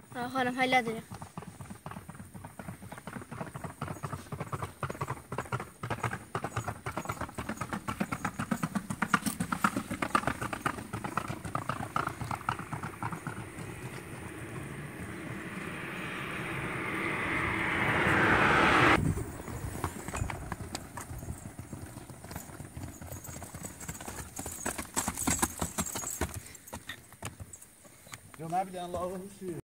Xanım, həll edirik. Yo, nə bilən, Allah'ın işi.